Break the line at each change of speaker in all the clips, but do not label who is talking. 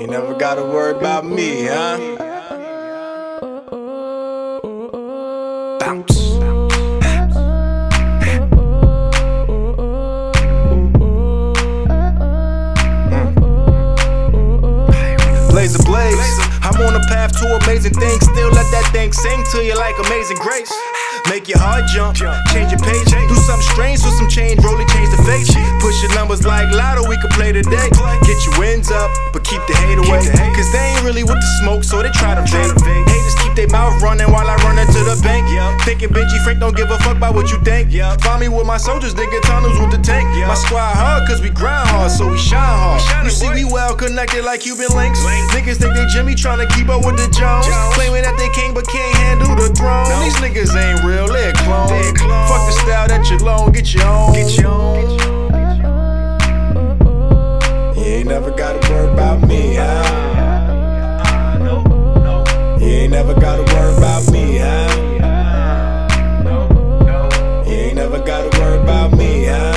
ain't never gotta worry about me, huh? Bounce. Blaze a blaze. I'm on a path to amazing things. Still let that thing sing to you like Amazing Grace. Make your heart jump, change your page. Do something strange with some change, rolling, change the face. Push your numbers like Lotto, we can play today. Get your wins up, but keep the hate away. Cause they ain't really with the smoke, so they try to fake. Haters keep their mouth running while I run into the bank. Thinking Benji Frank don't give a fuck about what you think. Find me with my soldiers, they get tunnels with the tank. My squad hard cause we grind hard, so we shine hard. You see we well connected like Cuban links. Niggas think they Jimmy trying to keep up with the Jones. Claiming that they king but can't handle the throne. These niggas ain't real, they're clones. Fuck the style that you loan, get your own. You ain't never gotta worry about me, huh? You ain't never gotta worry about me, huh? You ain't never gotta worry about me, huh?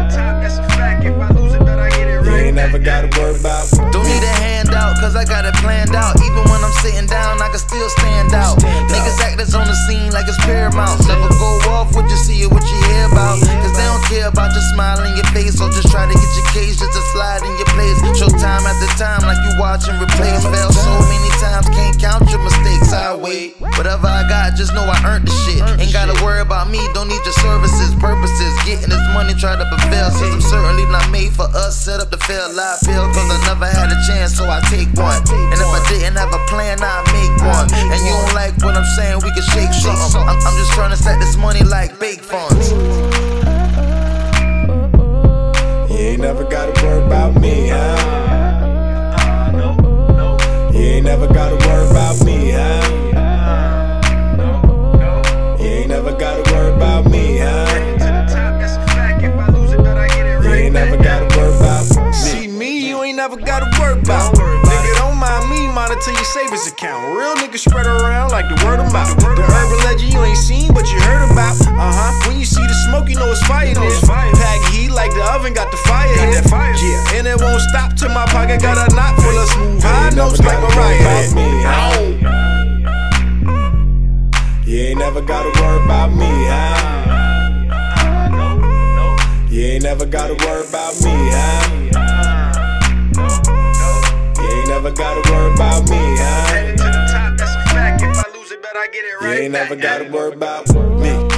You ain't never gotta worry about me.
Don't need a handout, cause I got it planned out. Even when I'm sitting down, I can still stand out. Niggas actors on the scene like it's Paramount. Never go off what you see or what you hear about. Cause they don't care about your smile in your face. So just try to get your cage just to slide in your place. Show time after time like you watching replays. Fail so many times, can't count your mistakes. I wait, whatever I got, just know I earned the shit. Ain't gotta worry about me, don't need your services, purposes. Getting this money, try to prevail. Since I'm certainly not made for us, set up to fail. I feel cause I never had a chance, so I take one. And if I didn't have a plan, I'd make one. And you don't like what I'm saying, we can shake something. I'm just trying to stack this money like bake funds.
You ain't never gotta worry about me, huh? You ain't never gotta worry about me, huh? You ain't never gotta worry about me, huh? You ain't never gotta worry about me. See me, you ain't never gotta worry about. Nigga, don't mind me, monitor your savings account. Real niggas spread around like the word of mouth. The urban legend you ain't seen, but you heard about. When you see the smoke, you know it's fire there. Pack heat like the oven got the fire here. Yeah, and it won't stop till my pocket got a knot full of smooth high notes like Mariah. You ain't never gotta worry about me, huh? You ain't never gotta worry about me, huh? You ain't never gotta worry about me, huh? You ain't never gotta worry about me.